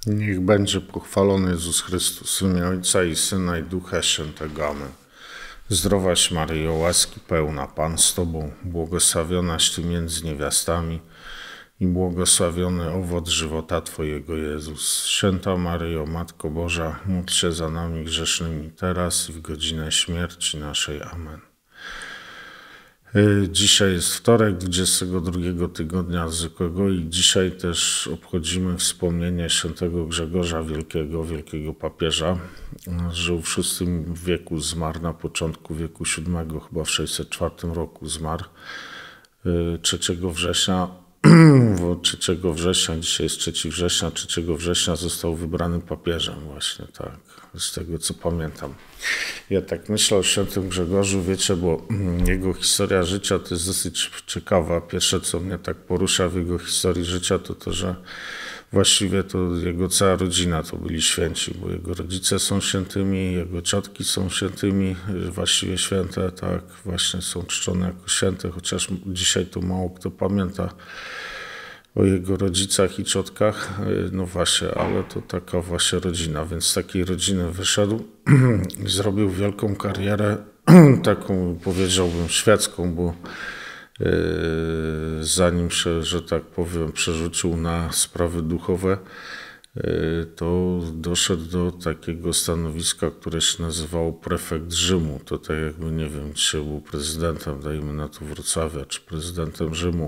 Niech będzie pochwalony Jezus Chrystus, w imię Ojca i Syna i Ducha Świętego. Amen. Zdrowaś Maryjo, łaski pełna, Pan z Tobą, błogosławionaś Ty między niewiastami i błogosławiony owoc żywota Twojego Jezus. Święta Maryjo, Matko Boża, módl się za nami grzesznymi teraz i w godzinę śmierci naszej. Amen. Dzisiaj jest wtorek, 22 tygodnia zwykłego i dzisiaj też obchodzimy wspomnienie świętego Grzegorza wielkiego papieża. Żył w VI wieku, zmarł na początku wieku VII, chyba w 604 roku zmarł. 3 września, 3 września, dzisiaj jest 3 września, 3 września został wybrany papieżem właśnie, tak, z tego co pamiętam. Ja tak myślę o świętym Grzegorzu, wiecie, bo jego historia życia to jest dosyć ciekawa. Pierwsze, co mnie tak porusza w jego historii życia, to to, że właściwie to jego cała rodzina to byli święci, bo jego rodzice są świętymi, jego ciotki są świętymi, właściwie święte, tak, właśnie są czczone jako święte, chociaż dzisiaj to mało kto pamięta o jego rodzicach i ciotkach, no właśnie, ale to taka właśnie rodzina, więc z takiej rodziny wyszedł i zrobił wielką karierę, taką powiedziałbym świecką, bo zanim się, że tak powiem, przerzucił na sprawy duchowe, to doszedł do takiego stanowiska, które się nazywało prefekt Rzymu. To tak jakby, nie wiem, dzisiaj był prezydentem, dajmy na to Wrocławia, czy prezydentem Rzymu.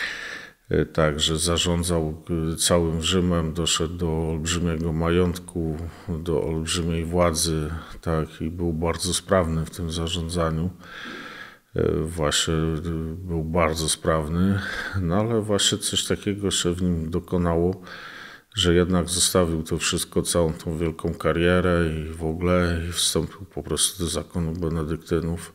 Także zarządzał całym Rzymem, doszedł do olbrzymiego majątku, do olbrzymiej władzy, tak, i był bardzo sprawny w tym zarządzaniu. Właśnie był bardzo sprawny, no ale właśnie coś takiego się w nim dokonało, że jednak zostawił to wszystko, całą tą wielką karierę i w ogóle i wstąpił po prostu do zakonu benedyktynów,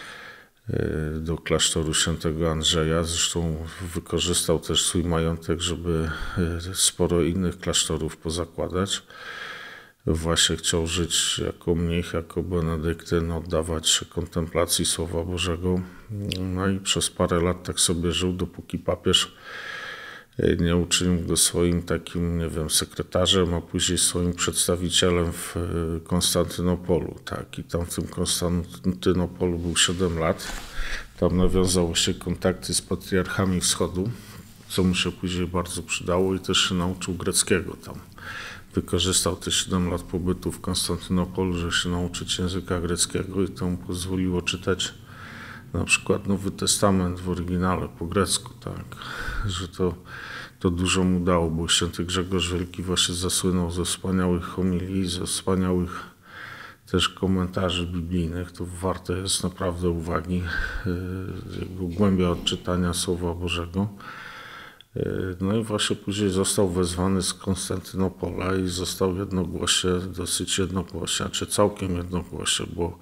do klasztoru świętego Andrzeja. Zresztą wykorzystał też swój majątek, żeby sporo innych klasztorów pozakładać. Właśnie chciał żyć jako mnich, jako benedyktyn, oddawać się kontemplacji Słowa Bożego. No i przez parę lat tak sobie żył, dopóki papież nie uczynił go swoim takim, nie wiem, sekretarzem, a później swoim przedstawicielem w Konstantynopolu. Tak, i tam w tym Konstantynopolu był 7 lat. Tam nawiązało się kontakty z patriarchami wschodu, co mu się później bardzo przydało, i też się nauczył greckiego tam. Wykorzystał te 7 lat pobytu w Konstantynopolu, żeby się nauczyć języka greckiego, i to mu pozwoliło czytać na przykład Nowy Testament w oryginale po grecku, tak, że to dużo mu dało, bo święty Grzegorz Wielki właśnie zasłynął ze wspaniałych homilii, ze wspaniałych też komentarzy biblijnych. To warte jest naprawdę uwagi, jego głębia odczytania Słowa Bożego. No i właśnie później został wezwany z Konstantynopola i został dosyć jednogłośnie, czy całkiem jednogłośnie, bo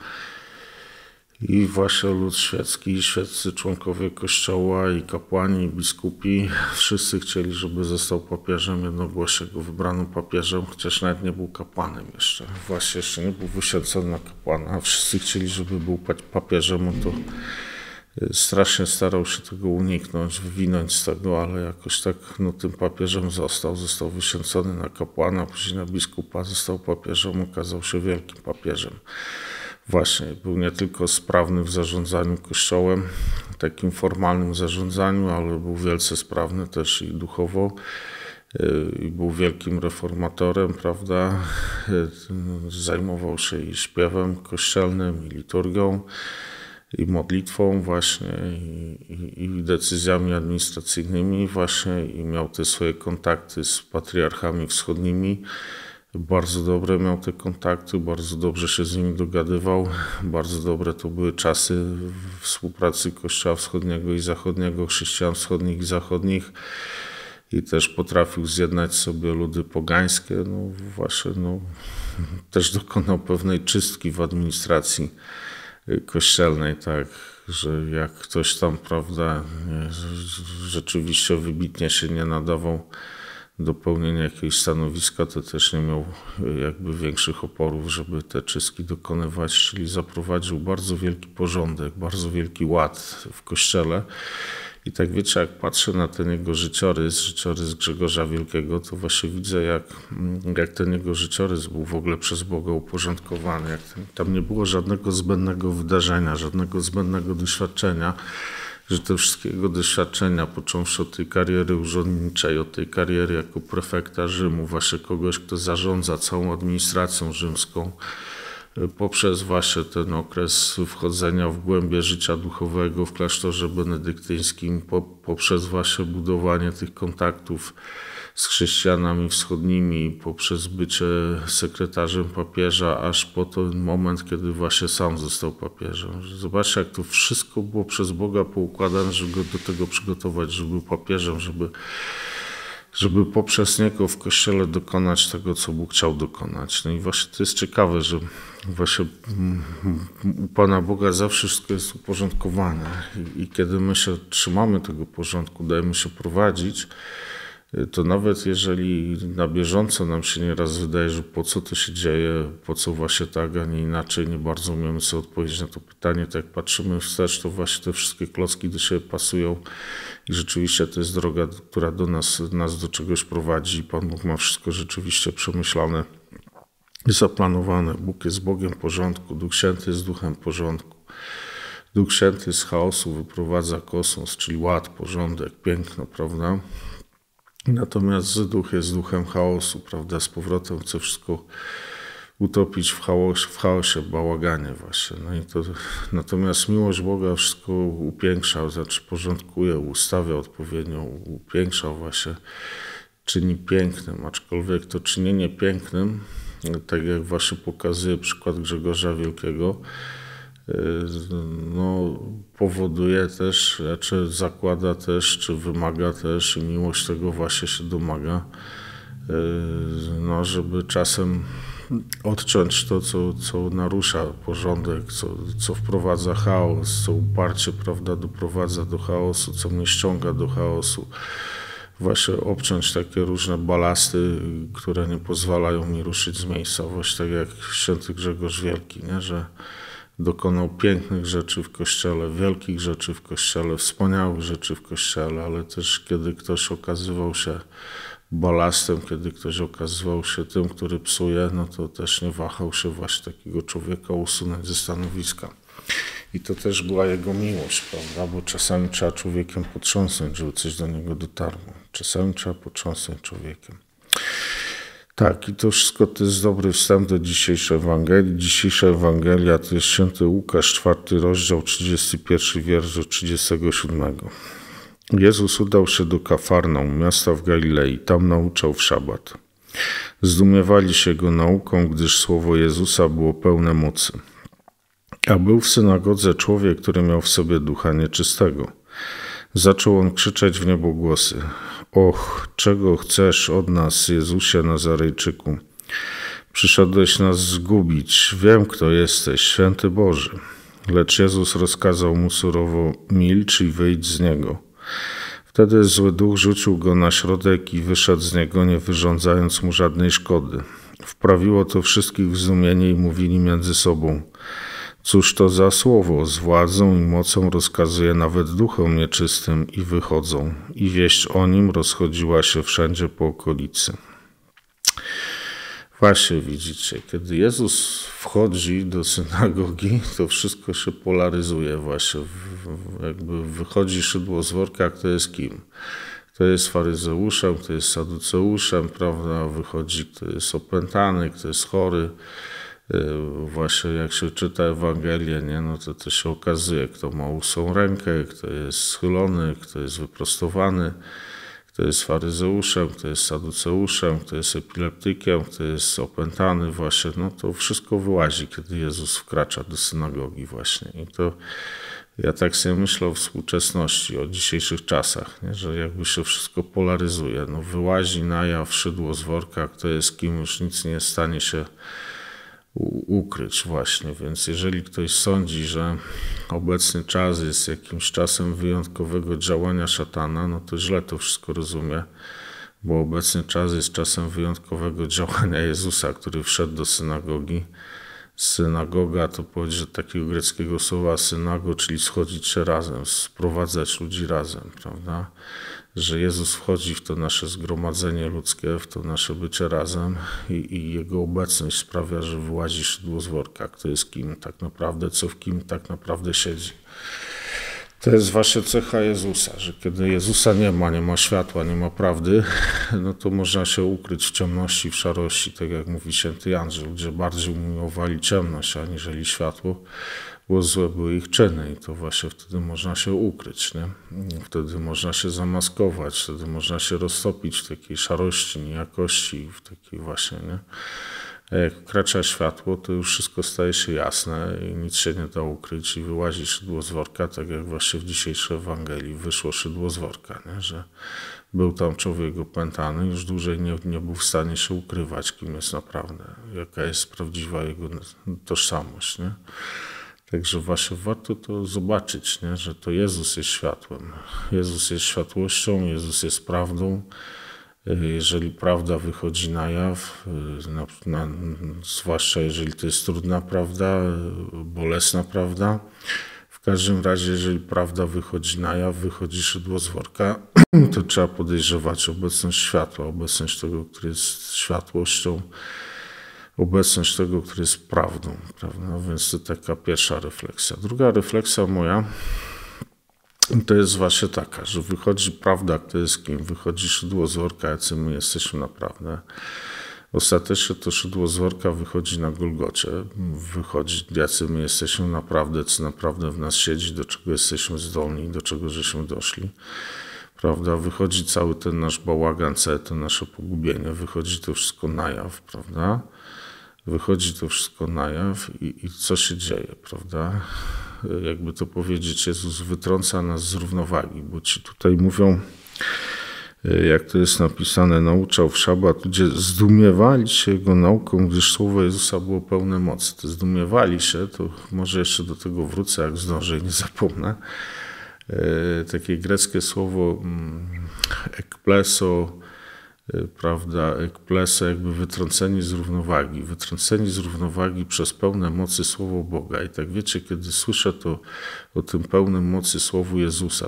i właśnie lud świecki, i świeccy członkowie Kościoła, i kapłani, i biskupi, wszyscy chcieli, żeby został papieżem, jednogłośnie go wybrano papieżem, chociaż nawet nie był kapłanem jeszcze. Właśnie jeszcze nie był wyświęcony na kapłana, a wszyscy chcieli, żeby był papieżem, on to strasznie starał się tego uniknąć, wywinąć z tego, ale jakoś tak tym papieżem został wyświęcony na kapłana, później na biskupa, został papieżem, okazał się wielkim papieżem. Właśnie, był nie tylko sprawny w zarządzaniu Kościołem, takim formalnym zarządzaniu, ale był wielce sprawny też i duchowo, i był wielkim reformatorem, prawda? Zajmował się i śpiewem kościelnym, i liturgią, i modlitwą właśnie, i decyzjami administracyjnymi właśnie, i miał te swoje kontakty z patriarchami wschodnimi. Bardzo dobre miał te kontakty, bardzo dobrze się z nimi dogadywał. Bardzo dobre to były czasy współpracy Kościoła Wschodniego i Zachodniego, chrześcijan wschodnich i zachodnich. I też potrafił zjednać sobie ludy pogańskie. Też dokonał pewnej czystki w administracji kościelnej, tak, że jak ktoś tam, prawda, rzeczywiście wybitnie się nie nadawał do pełnienia jakiegoś stanowiska, to też nie miał jakby większych oporów, żeby te czystki dokonywać, czyli zaprowadził bardzo wielki porządek, bardzo wielki ład w Kościele I tak wiecie, jak patrzę na ten jego życiorys Grzegorza Wielkiego, to właśnie widzę, jak ten jego życiorys był w ogóle przez Boga uporządkowany. Tam nie było żadnego zbędnego wydarzenia, żadnego zbędnego doświadczenia, że te wszystkie jego doświadczenia, począwszy od tej kariery urzędniczej, od tej kariery jako prefekta Rzymu, właśnie kogoś, kto zarządza całą administracją rzymską, poprzez właśnie ten okres wchodzenia w głębie życia duchowego w klasztorze benedyktyńskim, poprzez właśnie budowanie tych kontaktów z chrześcijanami wschodnimi, poprzez bycie sekretarzem papieża, aż po ten moment, kiedy właśnie sam został papieżem. Zobaczcie, jak to wszystko było przez Boga poukładane, żeby go do tego przygotować, żeby był papieżem, żeby poprzez niego w Kościele dokonać tego, co Bóg chciał dokonać. No i właśnie to jest ciekawe, że właśnie u Pana Boga zawsze wszystko jest uporządkowane i kiedy my się trzymamy tego porządku, dajemy się prowadzić, to nawet jeżeli na bieżąco nam się nieraz wydaje, że po co to się dzieje, po co właśnie tak, a nie inaczej, nie bardzo umiemy sobie odpowiedzieć na to pytanie, to jak patrzymy wstecz, to właśnie te wszystkie klocki do siebie pasują i rzeczywiście to jest droga, która nas do czegoś prowadzi. Pan Bóg ma wszystko rzeczywiście przemyślane i zaplanowane. Bóg jest Bogiem porządku, Duch Święty jest Duchem porządku. Duch Święty z chaosu wyprowadza kosmos, czyli ład, porządek, piękno, prawda? Natomiast Duch jest duchem chaosu, prawda? Z powrotem chce wszystko utopić w chaosie, bałaganie właśnie. Natomiast miłość Boga wszystko upiększa, znaczy porządkuje, ustawia odpowiednio, upiększa właśnie, czyni pięknym, aczkolwiek to czynienie pięknym, tak jak właśnie pokazuje przykład Grzegorza Wielkiego, powoduje też, czy zakłada też, czy wymaga też i miłość tego właśnie się domaga, żeby czasem odciąć to, co narusza porządek, co wprowadza chaos, co uparcie, prawda, doprowadza do chaosu, co mnie ściąga do chaosu. Właśnie obciąć takie różne balasty, które nie pozwalają mi ruszyć z miejsca. Właśnie tak jak święty Grzegorz Wielki, nie? Że dokonał pięknych rzeczy w Kościele, wielkich rzeczy w Kościele, wspaniałych rzeczy w Kościele, ale też kiedy ktoś okazywał się balastem, kiedy ktoś okazywał się tym, który psuje, no to też nie wahał się właśnie takiego człowieka usunąć ze stanowiska. I to też była jego miłość, prawda? Bo czasami trzeba człowiekiem potrząsnąć, żeby coś do niego dotarło. Czasami trzeba potrząsnąć człowiekiem. Tak, i to wszystko to jest dobry wstęp do dzisiejszej Ewangelii. Dzisiejsza Ewangelia to jest święty Łukasz, 4 rozdział, 31 wiersz do 37. Jezus udał się do Kafarnaum, miasta w Galilei. Tam nauczał w szabat. Zdumiewali się Jego nauką, gdyż słowo Jezusa było pełne mocy. A był w synagodze człowiek, który miał w sobie ducha nieczystego. Zaczął on krzyczeć w niebogłosy. Och, czego chcesz od nas, Jezusie Nazarejczyku? Przyszedłeś nas zgubić. Wiem, kto jesteś, święty Boży. Lecz Jezus rozkazał mu surowo: milcz i wyjdź z niego. Wtedy zły duch rzucił go na środek i wyszedł z niego, nie wyrządzając mu żadnej szkody. Wprawiło to wszystkich w zdumienie i mówili między sobą: cóż to za słowo? Z władzą i mocą rozkazuje nawet duchom nieczystym i wychodzą. I wieść o nim rozchodziła się wszędzie po okolicy. Właśnie widzicie, kiedy Jezus wchodzi do synagogi, to wszystko się polaryzuje właśnie. Jakby wychodzi szydło z worka, kto jest kim. Kto jest faryzeuszem, kto jest saduceuszem, prawda? Wychodzi, kto jest opętany, kto jest chory. Właśnie jak się czyta Ewangelię, nie? No to się okazuje, kto ma łysą rękę, kto jest schylony, kto jest wyprostowany, kto jest faryzeuszem, kto jest saduceuszem, kto jest epileptykiem, kto jest opętany właśnie. No to wszystko wyłazi, kiedy Jezus wkracza do synagogi właśnie. I to ja tak sobie myślę o współczesności, o dzisiejszych czasach, nie? Że jakby się wszystko polaryzuje. No wyłazi na jaw szydło z worka, kto jest kim, już nic nie jest w stanie się ukryć właśnie, więc jeżeli ktoś sądzi, że obecny czas jest jakimś czasem wyjątkowego działania szatana, no to źle to wszystko rozumie, bo obecny czas jest czasem wyjątkowego działania Jezusa, który wszedł do synagogi, Synagoga to pochodzi od takiego greckiego słowa synago, czyli schodzić się razem, sprowadzać ludzi razem, prawda? Że Jezus wchodzi w to nasze zgromadzenie ludzkie, w to nasze bycie razem i Jego obecność sprawia, że wyłazi szydło z worka. Kto jest kim tak naprawdę, co w kim tak naprawdę siedzi. To jest właśnie cecha Jezusa, że kiedy Jezusa nie ma światła, nie ma prawdy, no to można się ukryć w ciemności, w szarości, tak jak mówi święty Jan, że ludzie bardziej umiłowali ciemność aniżeli światło, bo złe były ich czyny i to właśnie wtedy można się ukryć, nie? Wtedy można się zamaskować, wtedy można się roztopić w takiej szarości, niejakości, w takiej właśnie, nie? A jak wkracza światło, to już wszystko staje się jasne i nic się nie da ukryć i wyłazi szydło z worka, tak jak właśnie w dzisiejszej Ewangelii wyszło szydło z worka, nie? Że był tam człowiek opętany, już dłużej nie był w stanie się ukrywać, kim jest naprawdę, jaka jest prawdziwa jego tożsamość, nie? Także właśnie warto to zobaczyć, nie? Że to Jezus jest światłem, Jezus jest światłością, Jezus jest prawdą. Jeżeli prawda wychodzi na jaw, zwłaszcza jeżeli to jest trudna prawda, bolesna prawda, w każdym razie jeżeli prawda wychodzi na jaw, wychodzi szydło z worka, to trzeba podejrzewać obecność światła, obecność tego, który jest światłością, obecność tego, który jest prawdą, prawda? Więc to taka pierwsza refleksja. Druga refleksja moja to jest właśnie taka, że wychodzi prawda, kto jest kim, wychodzi szydło z worka, jacy my jesteśmy naprawdę. Ostatecznie to szydło z worka wychodzi na Golgocie, wychodzi, jacy my jesteśmy naprawdę, co naprawdę w nas siedzi, do czego jesteśmy zdolni, do czego żeśmy doszli. Prawda? Wychodzi cały ten nasz bałagan, całe to nasze pogubienie, wychodzi to wszystko na jaw, prawda? Wychodzi to wszystko na jaw i co się dzieje, prawda? Jakby to powiedzieć, Jezus wytrąca nas z równowagi, bo ci tutaj mówią, jak to jest napisane, nauczał w szabat, ludzie zdumiewali się Jego nauką, gdyż słowo Jezusa było pełne mocy. To zdumiewali się, to może jeszcze do tego wrócę, jak zdążę i nie zapomnę. Takie greckie słowo ekpleso, prawda, ekpleso, jakby wytrąceni z równowagi przez pełne mocy słowo Boga. I tak wiecie, kiedy słyszę to o tym pełnym mocy słowu Jezusa,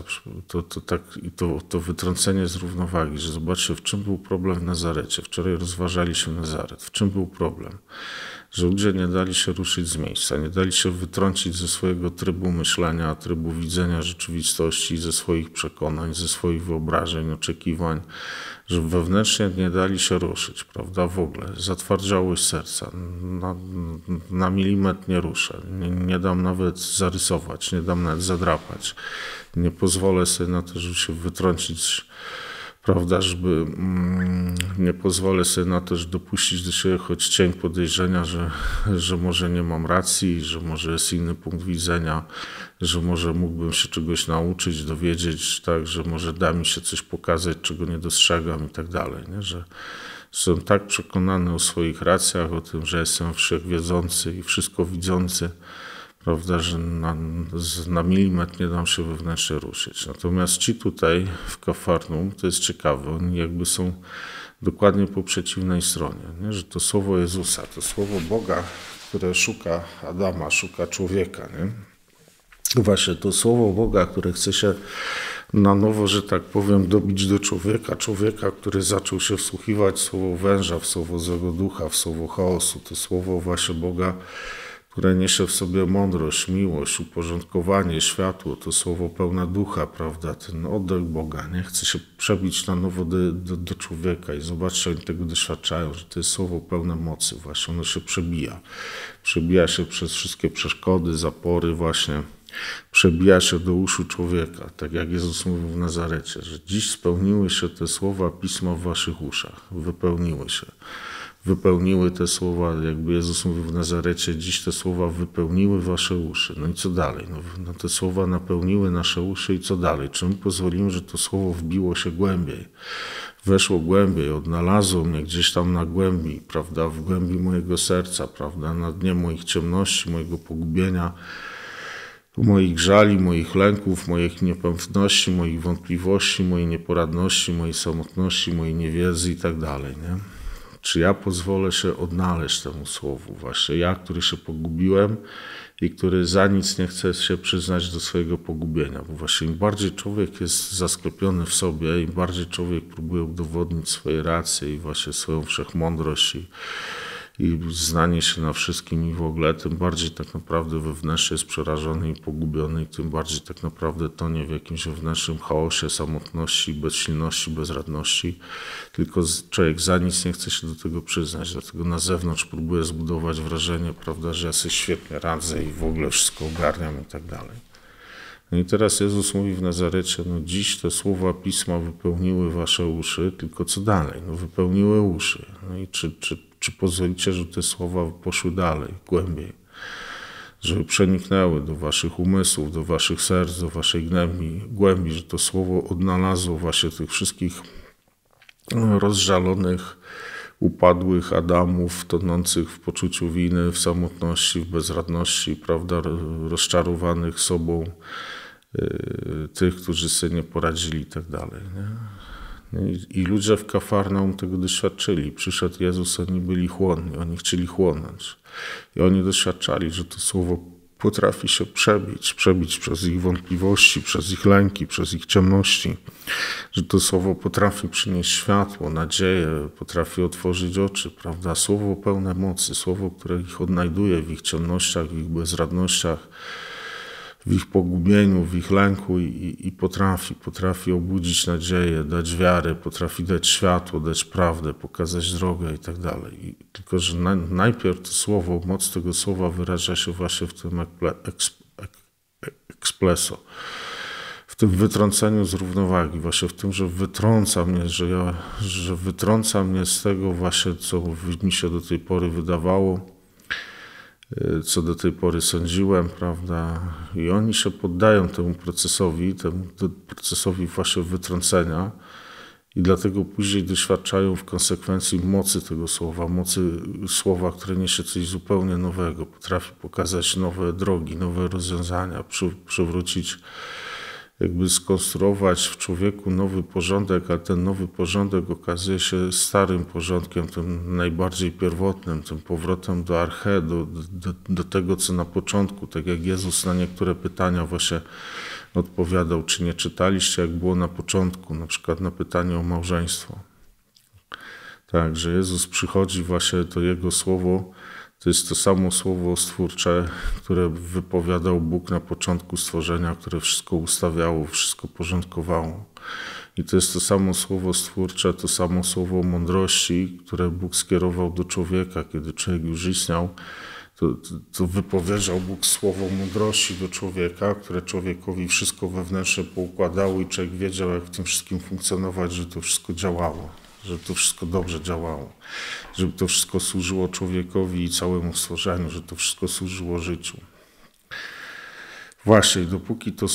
to wytrącenie z równowagi, że zobaczcie, w czym był problem w Nazarecie. Wczoraj rozważaliśmy Nazaret. W czym był problem? Że ludzie nie dali się ruszyć z miejsca, nie dali się wytrącić ze swojego trybu myślenia, trybu widzenia rzeczywistości, ze swoich przekonań, ze swoich wyobrażeń, oczekiwań, że wewnętrznie nie dali się ruszyć, prawda, w ogóle. Zatwardziałość serca, na milimetr nie ruszę, nie dam nawet zarysować, nie dam nawet zadrapać, nie pozwolę sobie na to, żeby się wytrącić, prawda, nie pozwolę sobie na to, żeby dopuścić do siebie choć cień podejrzenia, że może nie mam racji, że może jest inny punkt widzenia, że może mógłbym się czegoś nauczyć, dowiedzieć, tak, że może da mi się coś pokazać, czego nie dostrzegam i tak dalej, nie? Że jestem tak przekonany o swoich racjach, o tym, że jestem wszechwiedzący i wszystko widzący, prawda, że na milimetr nie dam się wewnętrznie ruszyć. Natomiast ci tutaj w Kafarnaum, to jest ciekawe, oni jakby są dokładnie po przeciwnej stronie, nie? Że to słowo Jezusa, to słowo Boga, które szuka Adama, szuka człowieka, nie? Właśnie to słowo Boga, które chce się na nowo, że tak powiem, dobić do człowieka, który zaczął się wsłuchiwać w słowo węża, w słowo złego ducha, w słowo chaosu, to słowo właśnie Boga, które niesie w sobie mądrość, miłość, uporządkowanie, światło, to słowo pełne ducha, prawda, ten oddech Boga, nie? Chce się przebić na nowo do człowieka i zobaczcie, oni tego doświadczają, że to jest słowo pełne mocy, właśnie ono się przebija się przez wszystkie przeszkody, zapory właśnie, przebija się do uszu człowieka, tak jak Jezus mówił w Nazarecie, że dziś spełniły się te słowa Pisma w waszych uszach, wypełniły te słowa, jakby Jezus mówił w Nazarecie, dziś te słowa wypełniły wasze uszy. No i co dalej? No te słowa napełniły nasze uszy i co dalej? Czy my pozwolimy, że to słowo wbiło się głębiej, weszło głębiej, odnalazło mnie gdzieś tam na głębi, prawda, w głębi mojego serca, prawda, na dnie moich ciemności, mojego pogubienia, moich żali, moich lęków, moich niepewności, moich wątpliwości, mojej nieporadności, mojej samotności, mojej niewiedzy i tak dalej, nie? Czy ja pozwolę się odnaleźć temu słowu? Właśnie ja, który się pogubiłem i który za nic nie chce się przyznać do swojego pogubienia. Bo właśnie im bardziej człowiek jest zasklepiony w sobie, im bardziej człowiek próbuje udowodnić swoje racje i właśnie swoją wszechmądrość i znanie się na wszystkim i w ogóle, tym bardziej tak naprawdę wewnętrznie jest przerażony i pogubiony i tym bardziej tak naprawdę tonie w jakimś wewnętrznym chaosie, samotności, bezsilności, bezradności. Tylko człowiek za nic nie chce się do tego przyznać, dlatego na zewnątrz próbuje zbudować wrażenie, prawda, że ja sobie świetnie radzę i w ogóle wszystko ogarniam i tak dalej. No i teraz Jezus mówi w Nazarecie, no dziś te słowa Pisma wypełniły wasze uszy, tylko co dalej? No wypełniły uszy. No i czy pozwolicie, żeby te słowa poszły dalej, głębiej? Żeby przeniknęły do waszych umysłów, do waszych serc, do waszej głębi, że to słowo odnalazło właśnie tych wszystkich rozżalonych, upadłych Adamów, tonących w poczuciu winy, w samotności, w bezradności, prawda, rozczarowanych sobą, tych, którzy sobie nie poradzili i tak dalej. Nie? I ludzie w Kafarnaum tego doświadczyli. Przyszedł Jezus, oni byli chłonni, oni chcieli chłonąć. I oni doświadczali, że to słowo potrafi się przebić przez ich wątpliwości, przez ich lęki, przez ich ciemności. Że to słowo potrafi przynieść światło, nadzieję, potrafi otworzyć oczy, prawda? Słowo pełne mocy, słowo, które ich odnajduje w ich ciemnościach, w ich bezradnościach, w ich pogubieniu, w ich lęku i potrafi obudzić nadzieję, dać wiarę, potrafi dać światło, dać prawdę, pokazać drogę i tak dalej. Tylko, że najpierw to słowo, moc tego słowa wyraża się właśnie w tym ekspleso, w tym wytrąceniu z równowagi, właśnie w tym, że wytrąca mnie, że wytrąca mnie z tego właśnie, co mi się do tej pory wydawało, co do tej pory sądziłem, prawda? I oni się poddają temu procesowi właśnie wytrącenia i dlatego później doświadczają w konsekwencji mocy tego słowa, mocy słowa, które niesie coś zupełnie nowego, potrafi pokazać nowe drogi, nowe rozwiązania, przywrócić, jakby skonstruować w człowieku nowy porządek, a ten nowy porządek okazuje się starym porządkiem, tym najbardziej pierwotnym, tym powrotem do arche, do tego, co na początku, tak jak Jezus na niektóre pytania właśnie odpowiadał, czy nie czytaliście, jak było na początku, na przykład na pytanie o małżeństwo. Tak, że Jezus przychodzi właśnie, to Jego słowo, to jest to samo słowo stwórcze, które wypowiadał Bóg na początku stworzenia, które wszystko ustawiało, wszystko porządkowało. I to jest to samo słowo stwórcze, to samo słowo mądrości, które Bóg skierował do człowieka, kiedy człowiek już istniał. To wypowiedział Bóg słowo mądrości do człowieka, które człowiekowi wszystko wewnętrznie poukładało i człowiek wiedział, jak w tym wszystkim funkcjonować, że to wszystko działało. Żeby to wszystko dobrze działało, żeby to wszystko służyło człowiekowi i całemu stworzeniu, że to wszystko służyło życiu. Właśnie, dopóki to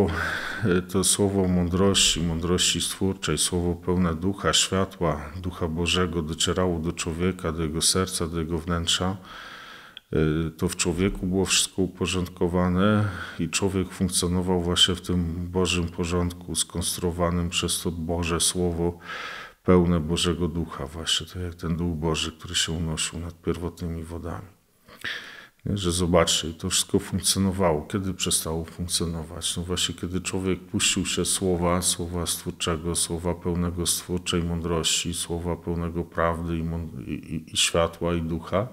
słowo mądrości stwórczej, słowo pełne ducha, światła, ducha Bożego docierało do człowieka, do jego serca, do jego wnętrza, to w człowieku było wszystko uporządkowane i człowiek funkcjonował właśnie w tym Bożym porządku, skonstruowanym przez to Boże Słowo, pełne Bożego Ducha właśnie, tak jak ten Duch Boży, który się unosił nad pierwotnymi wodami. Że zobaczcie, to wszystko funkcjonowało. Kiedy przestało funkcjonować? No właśnie, kiedy człowiek puścił się słowa stwórczego, słowa pełnego stwórczej mądrości, słowa pełnego prawdy i światła i ducha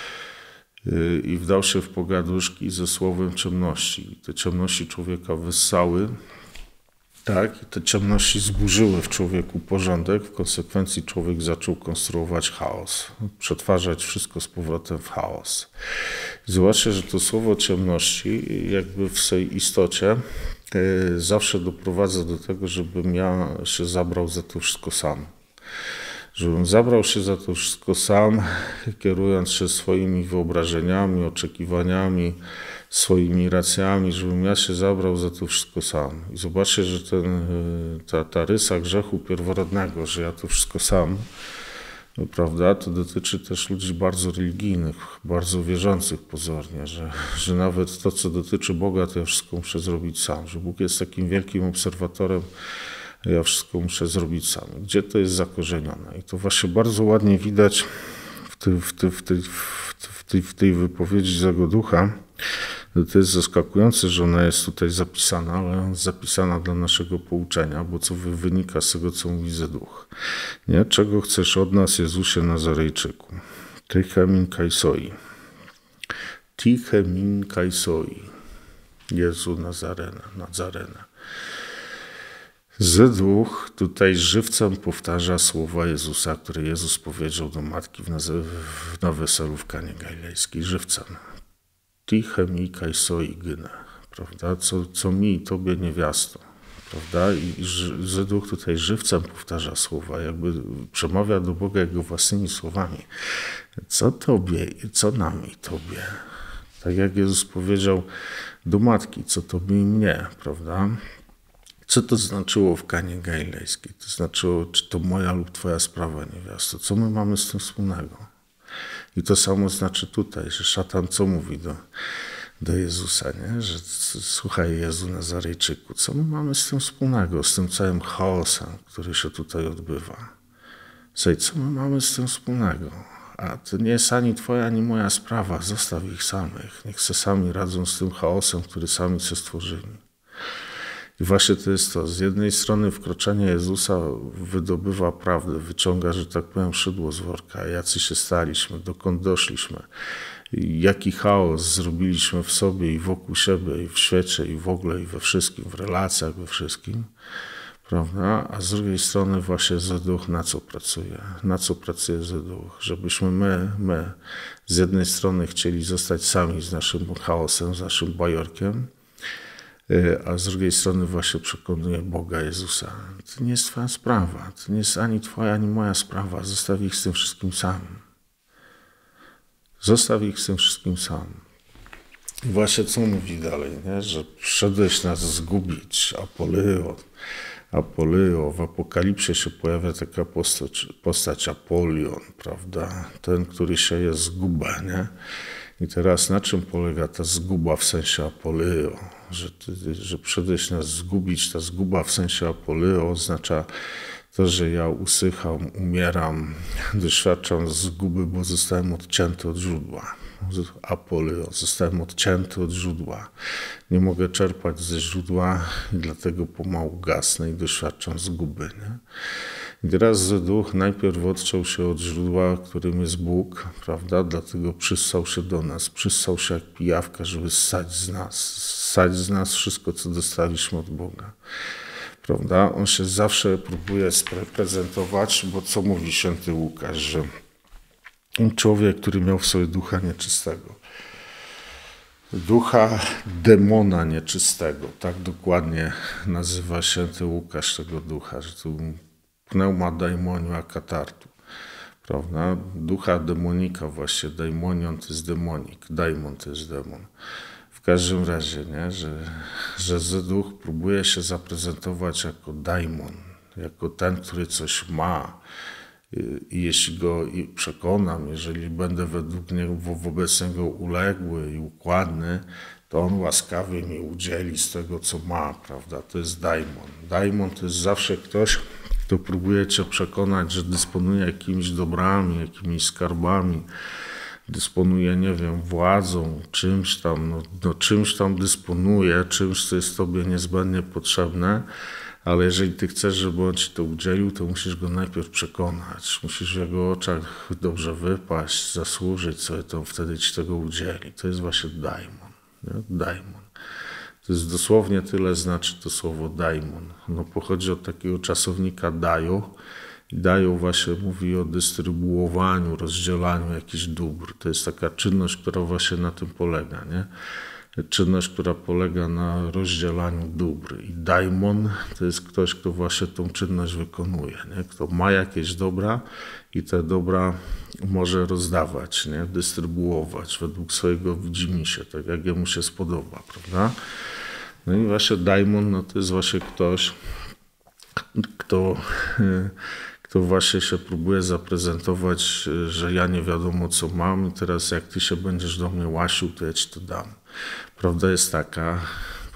i wdał się w pogaduszki ze słowem ciemności. Te ciemności człowieka wyssały, tak, i te ciemności zburzyły w człowieku porządek, w konsekwencji człowiek zaczął konstruować chaos, przetwarzać wszystko z powrotem w chaos. Zobaczcie, że to słowo ciemności jakby w swej istocie zawsze doprowadza do tego, żebym ja się zabrał za to wszystko sam. Żebym zabrał się za to wszystko sam, kierując się swoimi wyobrażeniami, oczekiwaniami, swoimi racjami, żebym ja się zabrał za to wszystko sam. I zobaczcie, że ta rysa grzechu pierworodnego, że ja to wszystko sam, no, prawda, to dotyczy też ludzi bardzo religijnych, bardzo wierzących pozornie, że nawet to, co dotyczy Boga, to ja wszystko muszę zrobić sam, że Bóg jest takim wielkim obserwatorem Ja wszystko muszę zrobić sam. Gdzie to jest zakorzenione? I to właśnie bardzo ładnie widać w tej wypowiedzi złego ducha. To jest zaskakujące, że ona jest tutaj zapisana, ale ona jest zapisana dla naszego pouczenia, bo co wynika z tego, co mówi zły duch. Nie? Czego chcesz od nas, Jezusie Nazarejczyku? Tyche min kaisoi. Tiche min kaisoi. Jezu Nazarena. Zły duch tutaj żywcem powtarza słowa Jezusa, które Jezus powiedział do matki na weselu w Kanie Galilejskiej. Żywcem. Tiche mi kaisoi gyne. Prawda? Co mi i tobie niewiasto. Prawda? I zły duch tutaj żywcem powtarza słowa, jakby przemawia do Boga jego własnymi słowami. Co tobie i co nam i tobie? Tak jak Jezus powiedział do matki, co tobie i mnie, prawda? Co to znaczyło w Kanie Galilejskiej? To znaczyło, czy to moja lub twoja sprawa, niewiasto. Co my mamy z tym wspólnego? I to samo znaczy tutaj, że szatan co mówi do Jezusa, nie? Że słuchaj Jezu Nazarejczyku, co my mamy z tym wspólnego, z tym całym chaosem, który się tutaj odbywa? Słuchaj, co my mamy z tym wspólnego? A to nie jest ani twoja, ani moja sprawa, zostaw ich samych. Niech se sami radzą z tym chaosem, który sami sobie stworzyli. I właśnie to jest to. Z jednej strony wkroczenie Jezusa wydobywa prawdę, wyciąga, że tak powiem, szydło z worka. Jacy się staliśmy, dokąd doszliśmy. Jaki chaos zrobiliśmy w sobie i wokół siebie, i w świecie, i w ogóle, i we wszystkim, w relacjach, we wszystkim. Prawda? A z drugiej strony właśnie zły duch na co pracuje? Na co pracuje zły duch? Żebyśmy my z jednej strony chcieli zostać sami z naszym chaosem, z naszym bajorkiem, a z drugiej strony właśnie przekonuje Boga, Jezusa. To nie jest twoja sprawa. To nie jest ani twoja, ani moja sprawa. Zostaw ich z tym wszystkim sam. Zostaw ich z tym wszystkim sam. I właśnie co mówi dalej, nie? Że przyszedłeś nas zgubić, Apoleo. W Apokalipsie się pojawia taka postać Apolion, prawda? Ten, który sieje zgubę, nie? I teraz na czym polega ta zguba w sensie Apoleo? Że przyszedłeś nas zgubić, ta zguba w sensie Apoleo oznacza to, że ja usycham, umieram, doświadczam zguby, bo zostałem odcięty od źródła. Apoleo, zostałem odcięty od źródła. Nie mogę czerpać ze źródła i dlatego pomału gasnę i doświadczam zguby. Nie? I teraz zły duch najpierw odciął się od źródła, którym jest Bóg, prawda? Dlatego przyssał się do nas, przyssał się jak pijawka, żeby ssać z nas wszystko, co dostaliśmy od Boga. Prawda? On się zawsze próbuje sprezentować, bo co mówi święty Łukasz, że człowiek, który miał w sobie ducha nieczystego, ducha demona nieczystego, tak dokładnie nazywa święty Łukasz tego ducha, że tu pneuma daimonia katartu, prawda? Ducha demonika właśnie, daimonion to jest demonik, daimon to jest demon. W każdym razie, nie? Że zły duch próbuje się zaprezentować jako daimon, jako ten, który coś ma. I jeśli go przekonam, jeżeli będę wobec niego uległy i układny, to on łaskawie mi udzieli z tego, co ma, prawda? To jest daimon. Daimon to jest zawsze ktoś, kto próbuje cię przekonać, że dysponuje jakimiś dobrami, jakimiś skarbami, dysponuje, nie wiem, władzą, czymś tam, czymś tam dysponuje, czymś, co jest tobie niezbędnie potrzebne, ale jeżeli ty chcesz, żeby on ci to udzielił, to musisz go najpierw przekonać. Musisz w jego oczach dobrze wypaść, zasłużyć sobie, to wtedy ci tego udzieli. To jest właśnie daimon. Nie? Daimon. To jest dosłownie tyle znaczy to słowo daimon. Ono pochodzi od takiego czasownika dajo. I dajo właśnie mówi o dystrybuowaniu, rozdzielaniu jakichś dóbr. To jest taka czynność, która właśnie na tym polega, nie? Czynność, która polega na rozdzielaniu dóbr. I daimon to jest ktoś, kto właśnie tą czynność wykonuje, nie? Kto ma jakieś dobra i te dobra może rozdawać, nie? Dystrybuować według swojego widzimisię, tak jak jemu się spodoba, prawda? No i właśnie daimon, no to jest właśnie ktoś, kto właśnie się próbuje zaprezentować, że ja nie wiadomo co mam i teraz jak ty się będziesz do mnie łasił, to ja ci to dam. Prawda jest taka,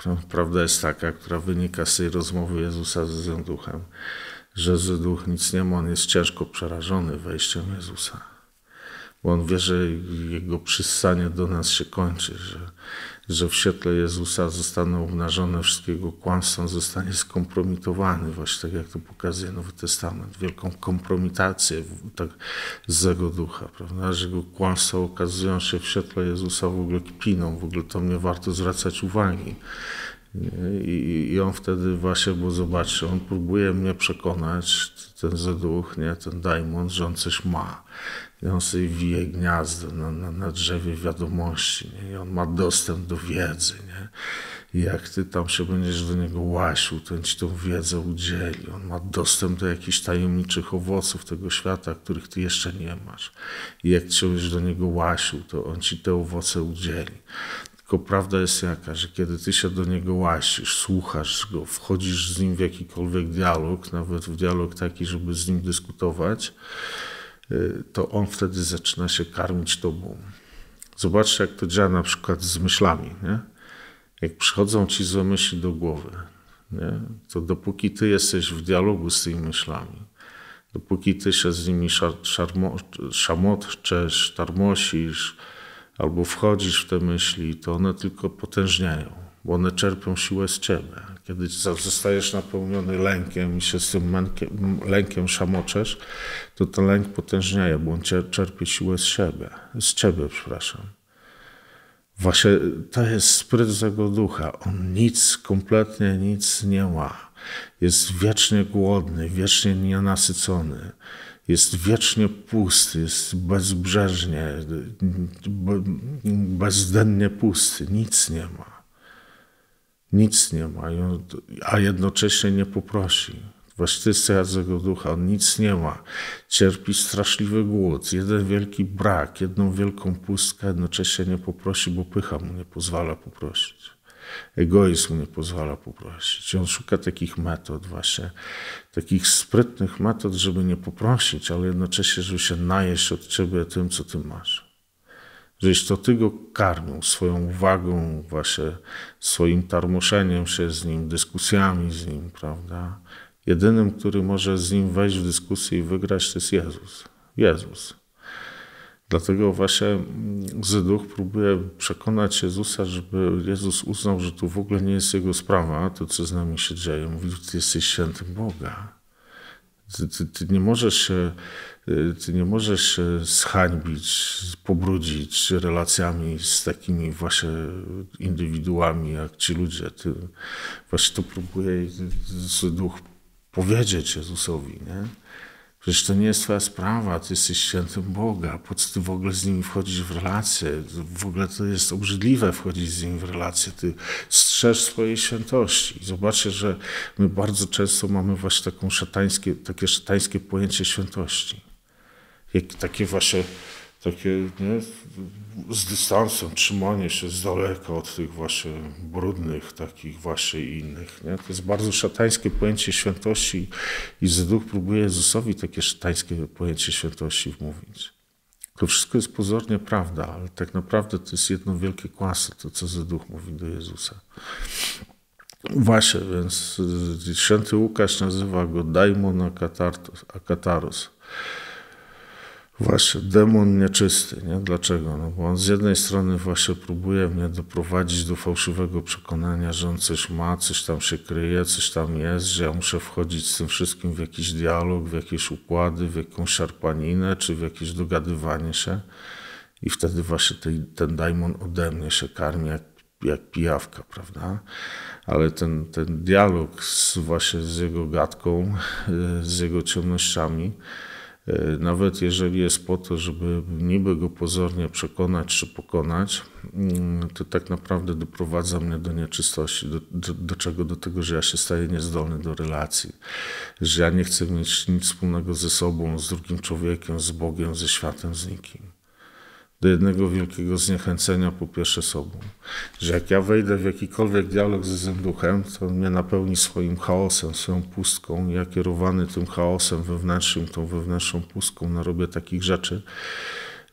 Prawda jest taka, która wynika z tej rozmowy Jezusa ze złym duchem, że zły duch nic nie ma, on jest ciężko przerażony wejściem Jezusa. Bo on wie, że jego przystanie do nas się kończy, że w świetle Jezusa zostaną obnażone wszystkie jego kłamstwa, on zostanie skompromitowany, właśnie tak jak to pokazuje Nowy Testament, wielką kompromitację tak, złego ducha, prawda? Że jego kłamstwa okazują się w świetle Jezusa w ogóle kpiną, w ogóle to nie warto zwracać uwagi. I on wtedy właśnie, bo zobaczcie, on próbuje mnie przekonać, ten zły duch, nie, ten dajmon, że on coś ma. I on sobie wije gniazdo na drzewie wiadomości, nie? I on ma dostęp do wiedzy. Nie? I jak ty tam się będziesz do niego łasił, to on ci tą wiedzę udzieli. On ma dostęp do jakichś tajemniczych owoców tego świata, których ty jeszcze nie masz. I jak ty się będziesz do niego łasił, to on ci te owoce udzieli. Tylko prawda jest jaka, że kiedy ty się do niego łasisz, słuchasz go, wchodzisz z nim w jakikolwiek dialog, nawet w dialog taki, żeby z nim dyskutować, to on wtedy zaczyna się karmić tobą. Zobaczcie, jak to działa na przykład z myślami. Nie? Jak przychodzą ci złe myśli do głowy, nie? To dopóki ty jesteś w dialogu z tymi myślami, dopóki ty się z nimi szamotczesz, tarmosisz, albo wchodzisz w te myśli, to one tylko potężniają, bo one czerpią siłę z ciebie. Kiedy zostajesz napełniony lękiem i się z tym lękiem szamoczesz, to ten lęk potężniaje, bo on czerpie siłę z ciebie. Właśnie to jest spryt złego ducha. On kompletnie nic nie ma. Jest wiecznie głodny, wiecznie nienasycony. Jest wiecznie pusty, jest bezbrzeżnie, bezdennie pusty. Nic nie ma. Nic nie ma, a jednocześnie nie poprosi. Właśnie to jest cecha złego ducha. On nic nie ma. Cierpi straszliwy głód, jeden wielki brak, jedną wielką pustkę, jednocześnie nie poprosi, bo pycha mu nie pozwala poprosić. Egoizm mu nie pozwala poprosić. I on szuka takich metod właśnie, takich sprytnych metod, żeby nie poprosić, ale jednocześnie, żeby się najeść od ciebie tym, co ty masz. Żebyś to ty go karmił swoją uwagą, właśnie swoim tarmoszeniem się z nim, dyskusjami z nim, prawda? Jedynym, który może z nim wejść w dyskusję i wygrać, to jest Jezus. Jezus. Dlatego właśnie zły duch próbuje przekonać Jezusa, żeby Jezus uznał, że to w ogóle nie jest jego sprawa, to co z nami się dzieje. Mówi, ty jesteś świętym Boga. Ty nie możesz się zhańbić, pobrudzić relacjami z takimi właśnie indywiduami jak ci ludzie. Właśnie to próbuje zły duch powiedzieć Jezusowi, nie? Przecież to nie jest twoja sprawa, ty jesteś świętym Boga, po co ty w ogóle z nimi wchodzisz w relacje? W ogóle to jest obrzydliwe wchodzić z nimi w relacje, ty strzeż swojej świętości. Zobaczcie, że my bardzo często mamy właśnie takie szatańskie pojęcie świętości. Takie nie, z dystansem trzymanie się z daleka od tych właśnie brudnych, takich właśnie innych. Nie? To jest bardzo szatańskie pojęcie świętości i zły duch próbuje Jezusowi takie szatańskie pojęcie świętości wmówić. To wszystko jest pozornie prawda, ale tak naprawdę to jest jedno wielkie kłamstwo, to co zły duch mówi do Jezusa. Właśnie, więc święty Łukasz nazywa go daimon akataros. Właśnie, demon nieczysty. Nie? Dlaczego? No bo on z jednej strony właśnie próbuje mnie doprowadzić do fałszywego przekonania, że on coś ma, coś tam się kryje, coś tam jest, że ja muszę wchodzić z tym wszystkim w jakiś dialog, w jakieś układy, w jakąś szarpaninę, czy w jakieś dogadywanie się. I wtedy właśnie ten daimon ode mnie się karmi jak pijawka, prawda? Ale ten dialog właśnie z jego gadką, z jego ciemnościami, nawet jeżeli jest po to, żeby niby go pozornie przekonać czy pokonać, to tak naprawdę doprowadza mnie do nieczystości. Do czego? Do tego, że ja się staję niezdolny do relacji. Że ja nie chcę mieć nic wspólnego ze sobą, z drugim człowiekiem, z Bogiem, ze światem, z nikim. Do jednego wielkiego zniechęcenia po pierwsze sobą. Że jak ja wejdę w jakikolwiek dialog ze złym duchem, to on mnie napełni swoim chaosem, swoją pustką. Ja kierowany tym chaosem wewnętrznym, tą wewnętrzną pustką narobię takich rzeczy,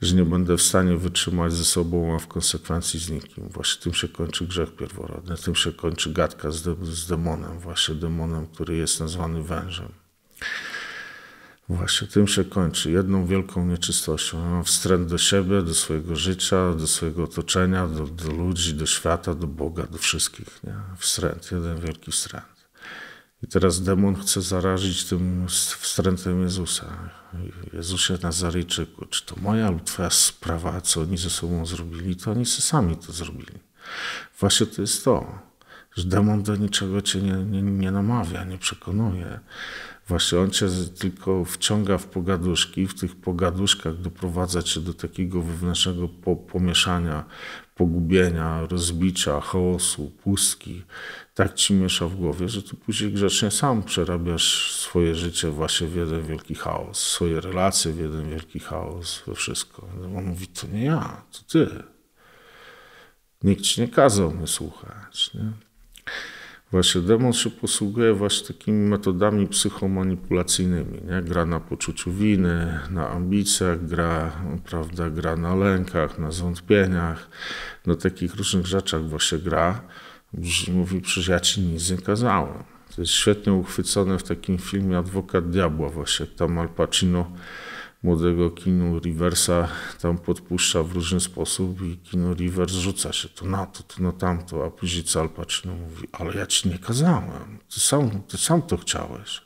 że nie będę w stanie wytrzymać ze sobą, a w konsekwencji z nikim. Właśnie tym się kończy grzech pierworodny, tym się kończy gadka z demonem, właśnie demonem, który jest nazwany wężem. Właśnie tym się kończy, jedną wielką nieczystością. Ja mam wstręt do siebie, do swojego życia, do swojego otoczenia, do ludzi, do świata, do Boga, do wszystkich. Nie? Wstręt, jeden wielki wstręt. I teraz demon chce zarazić tym wstrętem Jezusa. Jezusie Nazarejczyku, czy to moja lub twoja sprawa, co oni ze sobą zrobili, to oni sami to zrobili. Właśnie to jest to, że demon do niczego cię nie namawia, nie przekonuje. Właśnie on cię tylko wciąga w pogaduszki, w tych pogaduszkach doprowadza cię do takiego wewnętrznego pomieszania, pogubienia, rozbicia, chaosu, pustki. Tak ci miesza w głowie, że ty później grzecznie sam przerabiasz swoje życie właśnie w jeden wielki chaos, swoje relacje w jeden wielki chaos, we wszystko. On mówi, to nie ja, to ty. Nikt ci nie kazał mnie słuchać, nie? Właśnie demon się posługuje właśnie takimi metodami psychomanipulacyjnymi. Nie? Gra na poczuciu winy, na ambicjach, gra na lękach, na zwątpieniach, na takich różnych rzeczach właśnie gra. Mówi, przecież ja ci nic nie kazałem. To jest świetnie uchwycone w takim filmie Adwokat Diabła właśnie. Tam Al Pacino młodego Keanu Reevesa tam podpuszcza w różny sposób i Keanu Reeves rzuca się to na to, to na tamto, a później co Al Pacino mówi, ale ja ci nie kazałem, ty sam to chciałeś.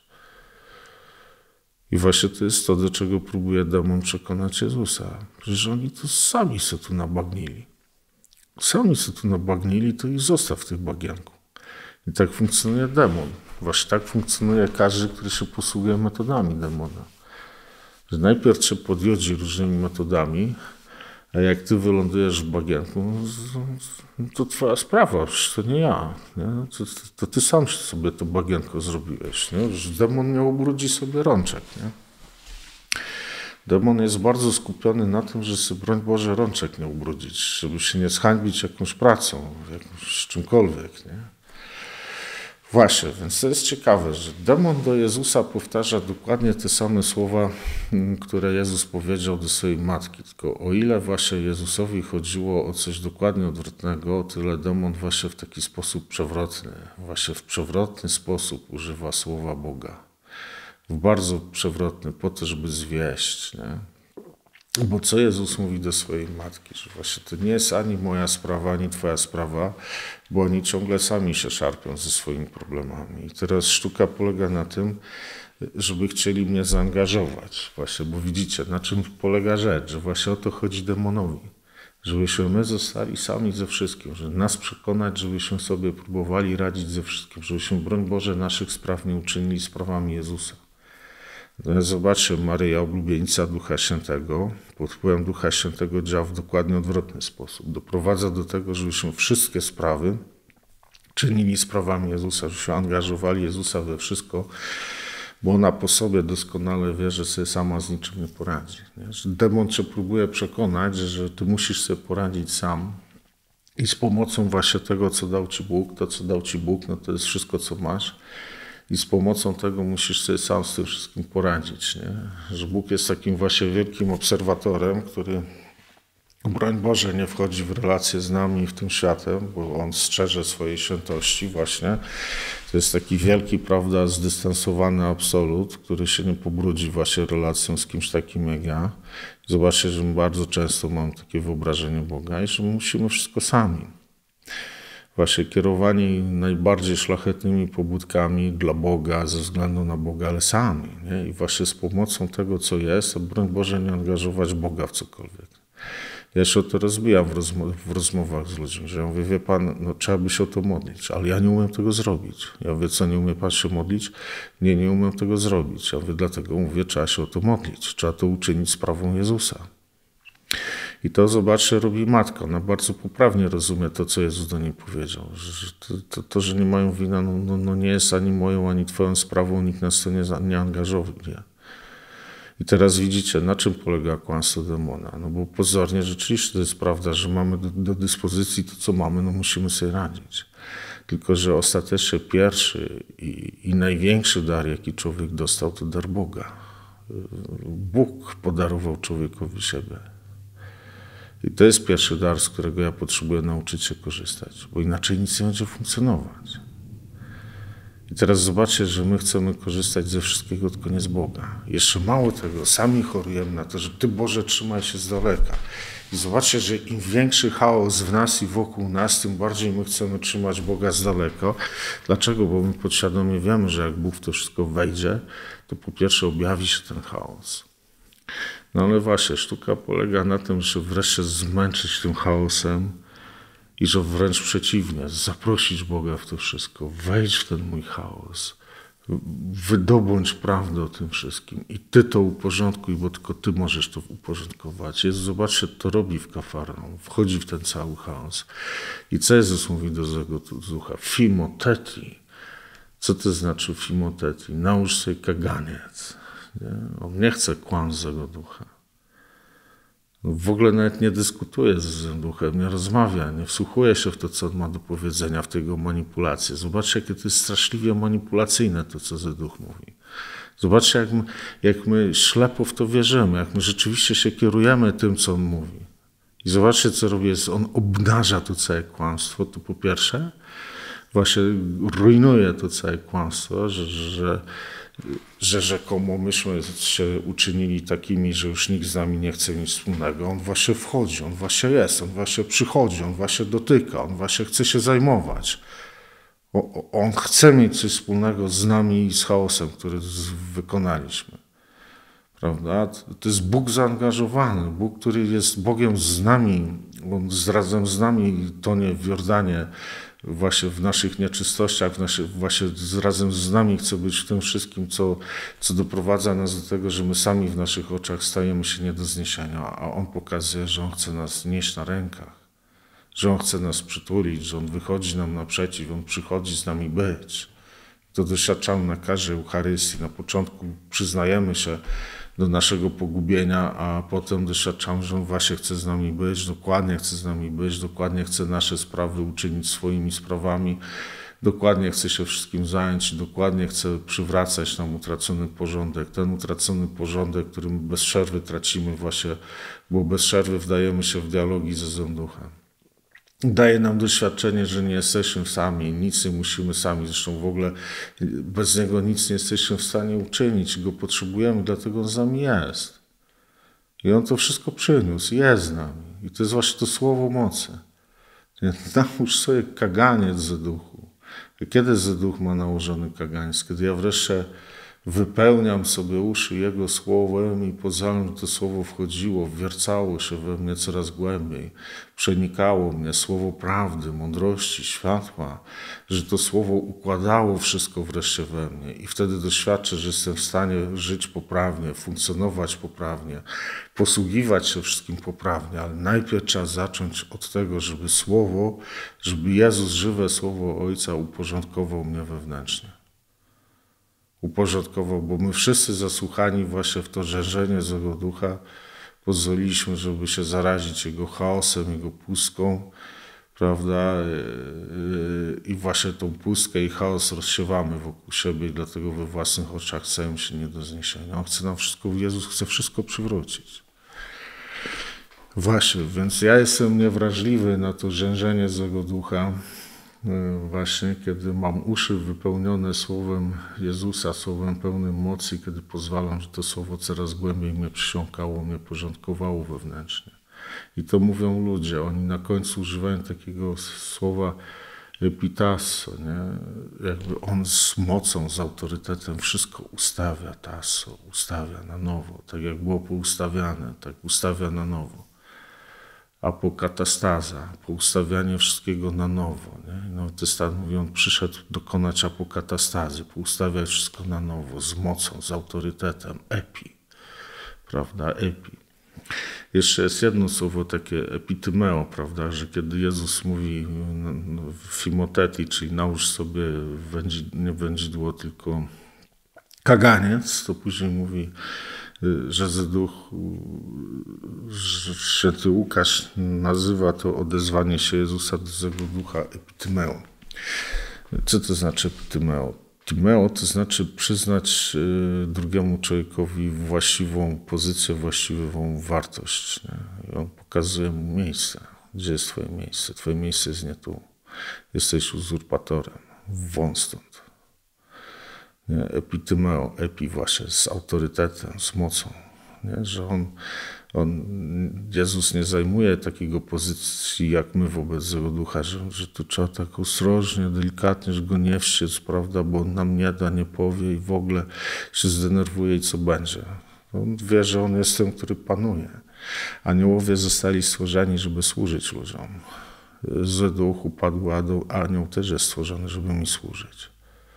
I właśnie to jest to, do czego próbuje demon przekonać Jezusa. Przecież oni to sami se tu nabagnili. Sami se tu nabagnili, to ich zostaw w tych bagianku. I tak funkcjonuje demon. Właśnie tak funkcjonuje każdy, który się posługuje metodami demona. Że najpierw cię podjodzi różnymi metodami, a jak ty wylądujesz w bagienku, to twoja sprawa, przecież to nie ja. Nie? To ty sam sobie to bagienko zrobiłeś. Nie? Że demon nie ubrudzi sobie rączek. Nie? Demon jest bardzo skupiony na tym, że sobie, broń Boże, rączek nie ubrudzić, żeby się nie zhańbić jakąś pracą, czymkolwiek. Nie? Właśnie, więc to jest ciekawe, że demon do Jezusa powtarza dokładnie te same słowa, które Jezus powiedział do swojej matki. Tylko o ile właśnie Jezusowi chodziło o coś dokładnie odwrotnego, o tyle demon właśnie w taki sposób przewrotny, właśnie w przewrotny sposób używa słowa Boga. W bardzo przewrotny, po to, żeby zwieść. Nie? Bo co Jezus mówi do swojej matki? Że właśnie to nie jest ani moja sprawa, ani twoja sprawa, bo oni ciągle sami się szarpią ze swoimi problemami. I teraz sztuka polega na tym, żeby chcieli mnie zaangażować. Właśnie, bo widzicie, na czym polega rzecz, że właśnie o to chodzi demonowi. Żebyśmy my zostali sami ze wszystkim, że nas przekonać, żebyśmy sobie próbowali radzić ze wszystkim, żebyśmy, broń Boże, naszych spraw nie uczynili sprawami Jezusa. Zobaczcie, Maryja, oblubienica Ducha Świętego, pod wpływem Ducha Świętego działa w dokładnie odwrotny sposób. Doprowadza do tego, żebyśmy wszystkie sprawy czynili sprawami Jezusa, żebyśmy angażowali Jezusa we wszystko, bo ona po sobie doskonale wie, że sobie sama z niczym nie poradzi. Nie? Że demon cię próbuje przekonać, że ty musisz sobie poradzić sam i z pomocą właśnie tego, co dał ci Bóg, to co dał ci Bóg, no to jest wszystko, co masz. I z pomocą tego musisz sobie sam z tym wszystkim poradzić. Nie? Że Bóg jest takim właśnie wielkim obserwatorem, który, broń Boże, nie wchodzi w relacje z nami i w tym światem, bo On strzeże swojej świętości właśnie. To jest taki wielki, prawda, zdystansowany absolut, który się nie pobrudzi właśnie relacją z kimś takim jak ja. Zobaczcie, że my bardzo często mamy takie wyobrażenie Boga i że my musimy wszystko sami. Właśnie kierowani najbardziej szlachetnymi pobudkami dla Boga, ze względu na Boga, ale sami. Nie? I właśnie z pomocą tego, co jest, a broń Boże, nie angażować Boga w cokolwiek. Ja się o to rozbijam w rozmowach z ludźmi, że ja mówię, wie Pan, no, trzeba by się o to modlić, ale ja nie umiem tego zrobić. Ja mówię, co, nie umie Pan się modlić? Nie umiem tego zrobić. Ja mówię, dlatego mówię, trzeba się o to modlić, trzeba to uczynić sprawą Jezusa. I to, zobaczcie, robi matka. Ona bardzo poprawnie rozumie to, co Jezus do niej powiedział. Że to, że nie mają wina, no nie jest ani moją, ani twoją sprawą, nikt nas to nie angażuje. I teraz widzicie, na czym polega kłamstwo demona. No bo pozornie rzeczywiście to jest prawda, że mamy do dyspozycji to, co mamy, no musimy sobie radzić. Tylko że ostatecznie pierwszy i największy dar, jaki człowiek dostał, to dar Boga. Bóg podarował człowiekowi siebie. I to jest pierwszy dar, z którego ja potrzebuję nauczyć się korzystać, bo inaczej nic nie będzie funkcjonować. I teraz zobaczcie, że my chcemy korzystać ze wszystkiego, tylko nie z Boga. Jeszcze mało tego, sami chorujemy na to, że Ty, Boże, trzymaj się z daleka. I zobaczcie, że im większy chaos w nas i wokół nas, tym bardziej my chcemy trzymać Boga z daleka. Dlaczego? Bo my podświadomie wiemy, że jak Bóg w to wszystko wejdzie, to po pierwsze objawi się ten chaos. No ale właśnie, sztuka polega na tym, że wreszcie zmęczyć tym chaosem i że wręcz przeciwnie, zaprosić Boga w to wszystko, wejdź w ten mój chaos, wydobądź prawdę o tym wszystkim i Ty to uporządkuj, bo tylko Ty możesz to uporządkować. Jezus, zobaczcie, to robi w Kafarnaum, wchodzi w ten cały chaos. I co Jezus mówi do złego ducha? Fimoteti. Co to znaczy fimoteti? Nałóż sobie kaganiec. Nie? On nie chce kłamstw złego ducha. W ogóle nawet nie dyskutuje z złym duchem, nie rozmawia, nie wsłuchuje się w to, co on ma do powiedzenia, w tego manipulację. Zobaczcie, jakie to jest straszliwie manipulacyjne, to, co zły duch mówi. Zobaczcie, jak my ślepo w to wierzymy, jak my rzeczywiście się kierujemy tym, co on mówi. I zobaczcie, co robi. On obnaża to całe kłamstwo. To po pierwsze, właśnie rujnuje to całe kłamstwo, że rzekomo myśmy się uczynili takimi, że już nikt z nami nie chce nic wspólnego. On właśnie wchodzi, on właśnie jest, on właśnie przychodzi, on właśnie dotyka, on właśnie chce się zajmować. On chce mieć coś wspólnego z nami i z chaosem, który wykonaliśmy. Prawda? To jest Bóg zaangażowany, Bóg, który jest Bogiem z nami, on razem z nami tonie w Jordanie, właśnie w naszych nieczystościach, właśnie razem z nami chce być w tym wszystkim, co doprowadza nas do tego, że my sami w naszych oczach stajemy się nie do zniesienia, a On pokazuje, że On chce nas nieść na rękach, że On chce nas przytulić, że On wychodzi nam naprzeciw, On przychodzi z nami być. To doświadczamy na każdej Eucharystii. Na początku przyznajemy się do naszego pogubienia, a potem doświadczamy, że On właśnie chce z nami być, dokładnie chce z nami być, dokładnie chce nasze sprawy uczynić swoimi sprawami, dokładnie chce się wszystkim zająć, dokładnie chce przywracać nam utracony porządek. Ten utracony porządek, który my bez przerwy tracimy właśnie, bo bez przerwy wdajemy się w dialogi ze złym duchem. Daje nam doświadczenie, że nie jesteśmy sami, nic nie musimy sami, zresztą w ogóle bez Niego nic nie jesteśmy w stanie uczynić, Go potrzebujemy, dlatego On z nami jest. I On to wszystko przyniósł, jest z nami. I to jest właśnie to słowo mocy. Nałóż sobie kaganiec ze duchu. Kiedy ze duch ma nałożony kaganiec? Kiedy ja wreszcie wypełniam sobie uszy Jego słowem i pozwalam, żeby to słowo wchodziło, wwiercało się we mnie coraz głębiej, przenikało mnie, słowo prawdy, mądrości, światła, że to słowo układało wszystko wreszcie we mnie i wtedy doświadczę, że jestem w stanie żyć poprawnie, funkcjonować poprawnie, posługiwać się wszystkim poprawnie, ale najpierw trzeba zacząć od tego, żeby Jezus, żywe słowo Ojca uporządkował mnie wewnętrznie. Uporządkował, bo my wszyscy zasłuchani właśnie w to rzężenie złego ducha pozwoliliśmy, żeby się zarazić jego chaosem, jego pustką, prawda? I właśnie tą pustkę i chaos rozsiewamy wokół siebie i dlatego we własnych oczach stajemy się nie do zniesienia. On chce nam wszystko, Jezus chce wszystko przywrócić. Właśnie, więc ja jestem niewrażliwy na to rzężenie złego ducha, właśnie kiedy mam uszy wypełnione słowem Jezusa, słowem pełnym mocy, kiedy pozwalam, że to słowo coraz głębiej mnie przysiąkało, mnie porządkowało wewnętrznie. I to mówią ludzie, oni na końcu używają takiego słowa epitasso, nie? Jakby on z mocą, z autorytetem wszystko ustawia, tasso, ustawia na nowo, tak jak było poustawiane, tak ustawia na nowo. Apokatastaza, poustawianie wszystkiego na nowo. Nie? Nowy Testament mówi, on przyszedł dokonać apokatastazy, poustawiać wszystko na nowo, z mocą, z autorytetem, epi, prawda, epi. Jeszcze jest jedno słowo takie epitymeo, prawda, że kiedy Jezus mówi fimoteti, czyli nałóż sobie nie wędzidło, tylko kaganiec, to później mówi, że święty Łukasz nazywa to odezwanie się Jezusa do złego ducha epitymeo. Co to znaczy epitymeo? Epitymeo to znaczy przyznać drugiemu człowiekowi właściwą pozycję, właściwą wartość. Nie? on pokazuje mu miejsce. Gdzie jest twoje miejsce? Twoje miejsce jest nie tu. Jesteś uzurpatorem. Wąt stąd. Nie? Epitymeo, epi właśnie, z autorytetem, z mocą. Nie? Że Jezus nie zajmuje takiego pozycji jak my wobec złego ducha, że tu trzeba tak ostrożnie, delikatnie, że go nie wściec, prawda, bo on nam nie da, nie powie i w ogóle się zdenerwuje i co będzie. On wie, że on jest tym, który panuje. Aniołowie zostali stworzeni, żeby służyć ludziom. Zły duch, upadły anioł też jest stworzony, żeby mi służyć.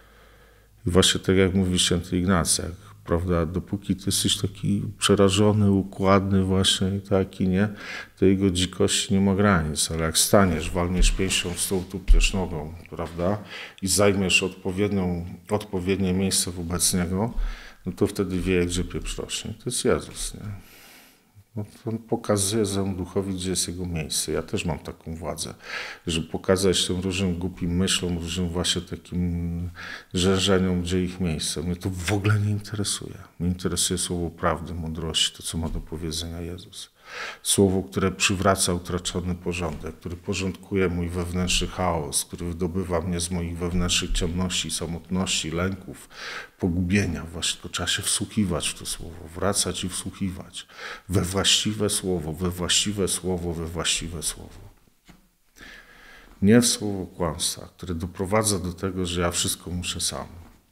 I właśnie tak jak mówi święty Ignacy, prawda, dopóki ty jesteś taki przerażony, układny właśnie i taki, nie, to jego dzikości nie ma granic, ale jak staniesz, walniesz pięścią w stół, tupniesz nogą, prawda, i zajmiesz odpowiednie miejsce wobec niego, no to wtedy wie, gdzie pieprz rośnie. To jest Jezus, nie? No, on pokazuje złemu duchowi, gdzie jest jego miejsce. Ja też mam taką władzę, żeby pokazać tym różnym głupim myślom, różnym właśnie takim żerzeniom, gdzie ich miejsce. Mnie to w ogóle nie interesuje. Mnie interesuje słowo prawdy, mądrości, to co ma do powiedzenia Jezus. Słowo, które przywraca utraczony porządek, który porządkuje mój wewnętrzny chaos, który wydobywa mnie z moich wewnętrznych ciemności, samotności, lęków, pogubienia. Właśnie tylko trzeba się wsłuchiwać w to słowo, wracać i wsłuchiwać we właściwe słowo, we właściwe słowo, we właściwe słowo. Nie w słowo kłamstwa, które doprowadza do tego, że ja wszystko muszę sam.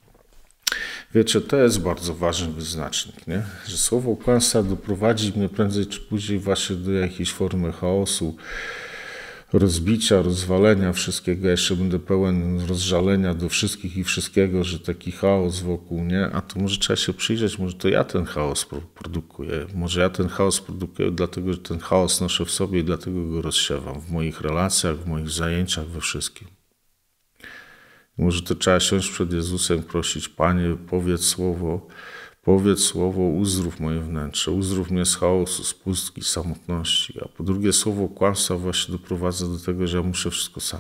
Wiecie, to jest bardzo ważny wyznacznik, nie? Że słowo kłamstwa doprowadzi mnie prędzej czy później właśnie do jakiejś formy chaosu, rozbicia, rozwalenia wszystkiego. Jeszcze będę pełen rozżalenia do wszystkich i wszystkiego, że taki chaos wokół, nie? A to może trzeba się przyjrzeć, może to ja ten chaos produkuję. Może ja ten chaos produkuję dlatego, że ten chaos noszę w sobie i dlatego go rozsiewam w moich relacjach, w moich zajęciach, we wszystkim. Może to trzeba siąść przed Jezusem, prosić, Panie, powiedz słowo, uzdrów moje wnętrze, uzdrów mnie z chaosu, z pustki, z samotności. A po drugie, słowo kłamstwa właśnie doprowadza do tego, że ja muszę wszystko sam.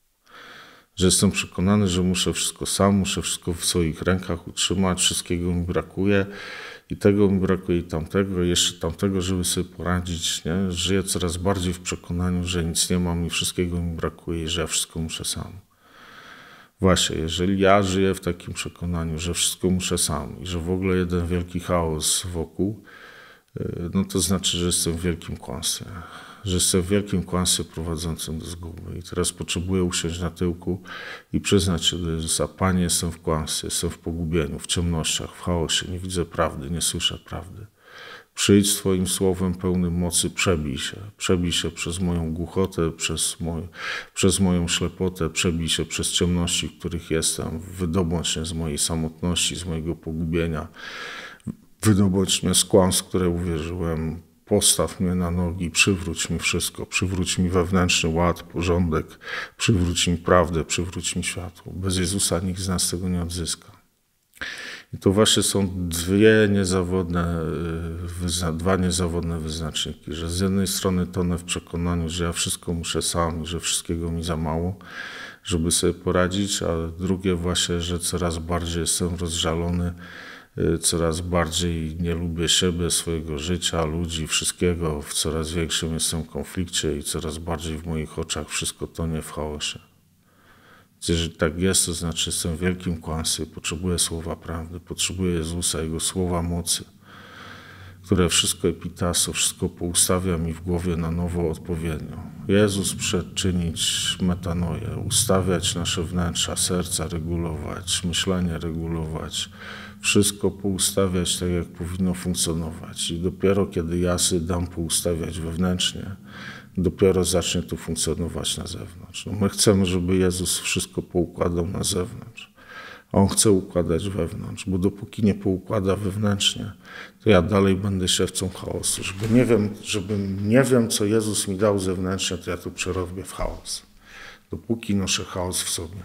Że jestem przekonany, że muszę wszystko sam, muszę wszystko w swoich rękach utrzymać, wszystkiego mi brakuje i tego mi brakuje i tamtego, i jeszcze tamtego, żeby sobie poradzić. Nie? Żyję coraz bardziej w przekonaniu, że nic nie mam i wszystkiego mi brakuje i że ja wszystko muszę sam. Właśnie, jeżeli ja żyję w takim przekonaniu, że wszystko muszę sam i że w ogóle jeden wielki chaos wokół, no to znaczy, że jestem w wielkim kłamstwie. Że jestem w wielkim kłamstwie prowadzącym do zguby. I teraz potrzebuję usiąść na tyłku i przyznać się do Jezusa. Panie, jestem w kłamstwie, jestem w pogubieniu, w ciemnościach, w chaosie, nie widzę prawdy, nie słyszę prawdy. Przyjdź Twoim słowem pełnym mocy, przebij się przez moją głuchotę, przez moją ślepotę, przebij się przez ciemności, w których jestem, wydobądź mnie z mojej samotności, z mojego pogubienia, wydobądź mnie z kłamstw, które uwierzyłem, postaw mnie na nogi, przywróć mi wszystko, przywróć mi wewnętrzny ład, porządek, przywróć mi prawdę, przywróć mi światło. Bez Jezusa nikt z nas tego nie odzyska. I to właśnie są dwa niezawodne wyznaczniki, że z jednej strony tonę w przekonaniu, że ja wszystko muszę sam i że wszystkiego mi za mało, żeby sobie poradzić, a drugie właśnie, że coraz bardziej jestem rozżalony, coraz bardziej nie lubię siebie, swojego życia, ludzi, wszystkiego, w coraz większym jestem konflikcie i coraz bardziej w moich oczach wszystko tonie w chaosie. Jeżeli tak jest, to znaczy jestem w wielkim kłamstwie, potrzebuję słowa prawdy, potrzebuję Jezusa, Jego słowa mocy, które wszystko epitaso, wszystko poustawia mi w głowie na nowo odpowiednio. Jezus przedczynić metanoję, ustawiać nasze wnętrza, serca regulować, myślenie regulować, wszystko poustawiać tak, jak powinno funkcjonować. I dopiero kiedy ja sobie dam poustawiać wewnętrznie, dopiero zacznie to funkcjonować na zewnątrz. No my chcemy, żeby Jezus wszystko poukładał na zewnątrz. A On chce układać wewnątrz, bo dopóki nie poukłada wewnętrznie, to ja dalej będę siewcą chaosu. Żebym nie wiem, co Jezus mi dał zewnętrznie, to ja to przerobię w chaos. Dopóki noszę chaos w sobie.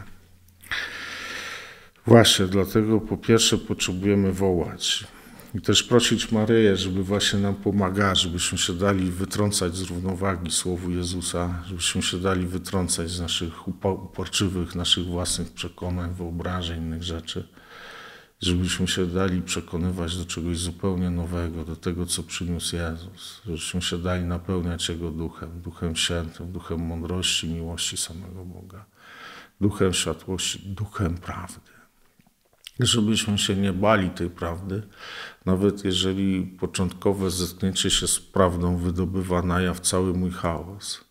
Właśnie, dlatego po pierwsze potrzebujemy wołać. I też prosić Maryję, żeby właśnie nam pomagała, żebyśmy się dali wytrącać z równowagi Słowu Jezusa, żebyśmy się dali wytrącać z naszych uporczywych, naszych własnych przekonań, wyobrażeń, innych rzeczy. żebyśmy się dali przekonywać do czegoś zupełnie nowego, do tego, co przyniósł Jezus, żebyśmy się dali napełniać Jego duchem, duchem świętym, duchem mądrości, miłości samego Boga, duchem światłości, duchem prawdy. Żebyśmy się nie bali tej prawdy, nawet jeżeli początkowe zetknięcie się z prawdą wydobywa na jaw cały mój chaos.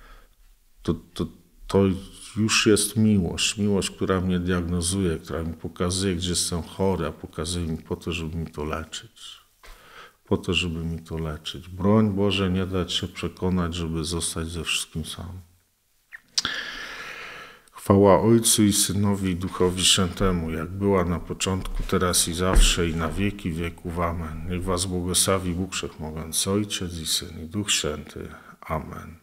To już jest miłość, która mnie diagnozuje, która mi pokazuje, gdzie jestem chory, a pokazuje mi po to, żeby mi to leczyć. Po to, żeby mi to leczyć. Broń Boże, nie dać się przekonać, żeby zostać ze wszystkim sam. Chwała Ojcu i Synowi i Duchowi Świętemu, jak była na początku, teraz i zawsze, i na wieki wieków. Amen. Niech was błogosławi Bóg Wszechmogący, Ojciec i Syn, i Duch Święty. Amen.